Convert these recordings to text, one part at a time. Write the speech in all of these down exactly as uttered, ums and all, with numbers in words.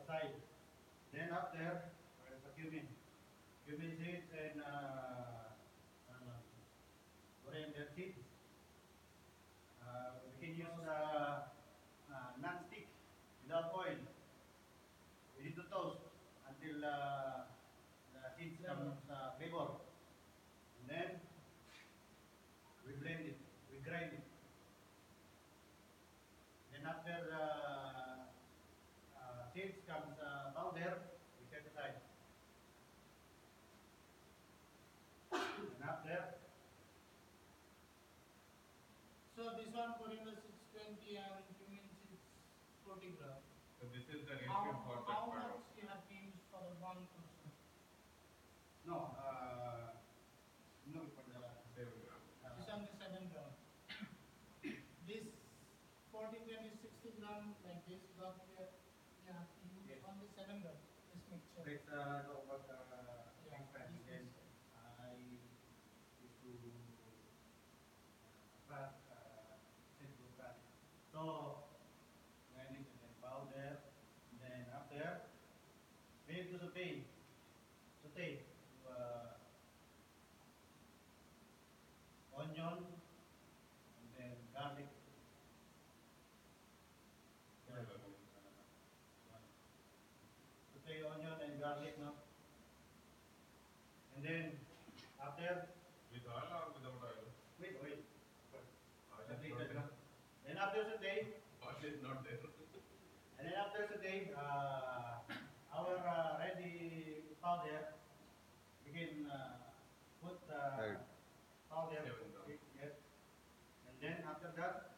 aside. Then after, where's the cumin? Cumin seeds and uh, ano, coriander seeds. Uh, we can use uh, uh, non-stick without oil. We need to toast until uh, the seeds comes uh, flavor. And then we blend it, we grind it. Then after the uh, seeds comes uh, powder, we set aside. And after, So this one coriander six twenty and cumin six forty gram. So this is the How, ratio for that how part much of you have to use for the one person? no, uh, no, for the, seven gram. uh, This one is seven gram. This forty, twenty, sixty gram like this, but you you have to use Yes. only seven gram. This mixture. Let's uh, talk about uh, Yeah, next time. this Then mixture. I used to uh, fat, uh, set to fat. So, grind it and then powder. And then after, we need to saute. Saute. Uh, onion and then garlic. Yeah. Saute onion and garlic, no? And then after, With oil or without oil? with oil. Oil Saute is not it, no? there. Then after saute, Oil is not there. and then after saute, uh, our uh, ready powder, we can uh, put uh, Right. powder. Seven grams. Yes. And then after that,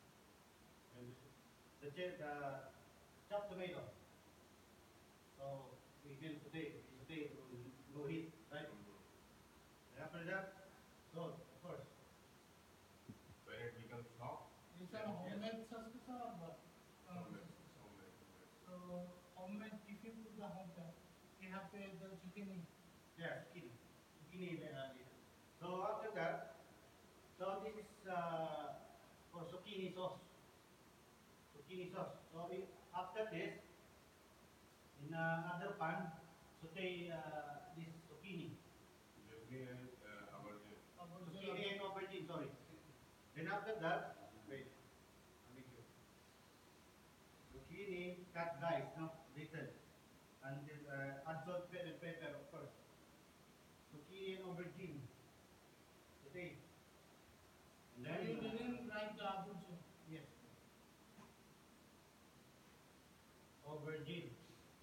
the, ch- the chopped tomato. So we will saute, we saute to low heat, right? Mhm. And after that, salt, of course. When it becomes soft, This one homemade sauce or what? Um, homemade, sauce. homemade, homemade. So homemade, if you put the homemade, you have to add the zucchini. Yeah, zucchini. Zucchini uh, later. So after that, so this is uh, for zucchini sauce. Zucchini sauce. So we, after this, in another pan, saute uh, this zucchini. Zucchini and uh, aubergine. Zucchini and aubergine, sorry. Then after that, wait, I'll make sure. Zucchini cut dice, no, little. And then uh, add salt, pepper, and pepper, of course. Zucchini and aubergine. Saute. And So you then, uh, didn't write the aubergine. yes. Aubergine.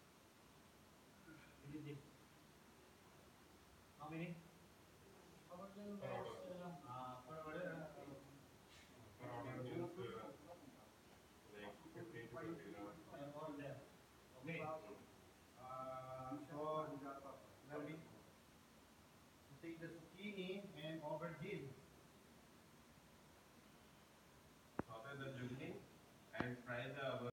We need this. How many? Aubergine Per was, order. uh, Uh, per order. Per order means uh, like fifteen to twenty grams. And all there. Okay. Mm. Uh, so, let me take the zucchini and aubergine.